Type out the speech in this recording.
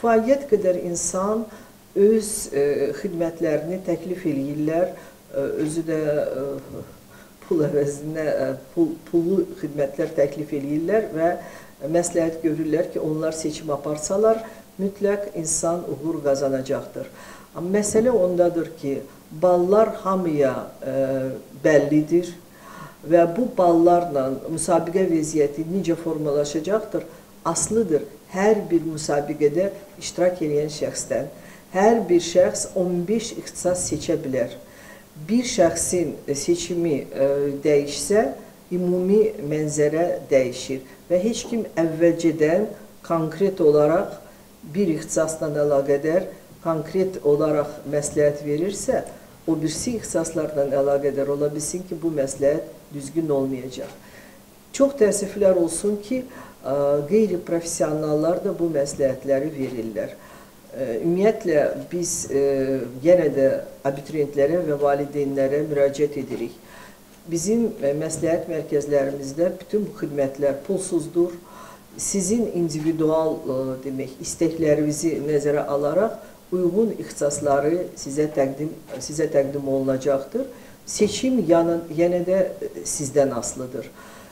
kifayət qədər insan öz xidmətlərini təklif eləyirlər, özü də pul əvəzinə pullu xidmətlər təklif eləyirlər və məsləhət görürlər ki, onlar seçim aparsalar, mütləq insan uğur qazanacaqdır. Amma məsələ ondadır ki, ballar hamıya bəllidir və bu ballarla müsabiqə vəziyyəti necə formalaşacaqdır, asılıdır hər bir müsabiqədə iştirak edən şəxsdən. Hər bir şəxs 15 ixtisas seçə bilər. Bir şəxsin seçimi dəyişsə, ümumi mənzərə dəyişir və heç kim əvvəlcədən konkret olaraq bir ixtisasla əlaqədar konkret olaraq məsləhət verirsə, o birisi ixtisaslarla əlaqədar ola bilsin ki, bu məsləhət düzgün olmayacaq. Çox təəssüflər olsun ki, qeyri-professionallar da bu məsləhətləri verirlər. Ümumiyyətlə, biz yenə də abituriyentlərə və valideynlərə müraciət edirik. Bizim məsləhət mərkəzlərimizdə bütün bu xidmətlər pulsuzdur. Sizin individual istəklərinizi nəzərə alaraq uyğun ixtisasları sizə təqdim olunacaqdır. Seçim yenə də sizdən asılıdır.